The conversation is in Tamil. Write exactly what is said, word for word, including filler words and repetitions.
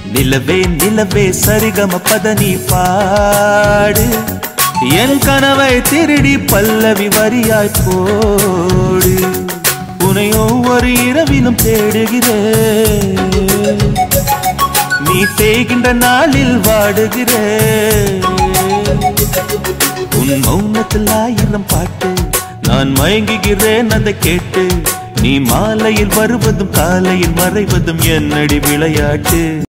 நிலவே நிலவே சரிகம பதனி பாடு என் கனவை திருடி பல்லவி வரியாய் போடு உன்னை ஒவ்வொரு இரவிலும் தேடுகிறேன் நீ தேகின்ற நாளில் வாடுகிறேன் உன் மௌனத்தில் ஆயிரம் பாட்டு நான் மயங்குகிறேன் அதை கேட்டு நீ மாலையில் வருவதும் காலையில் மறைவதும் என்னடி விளையாட்டு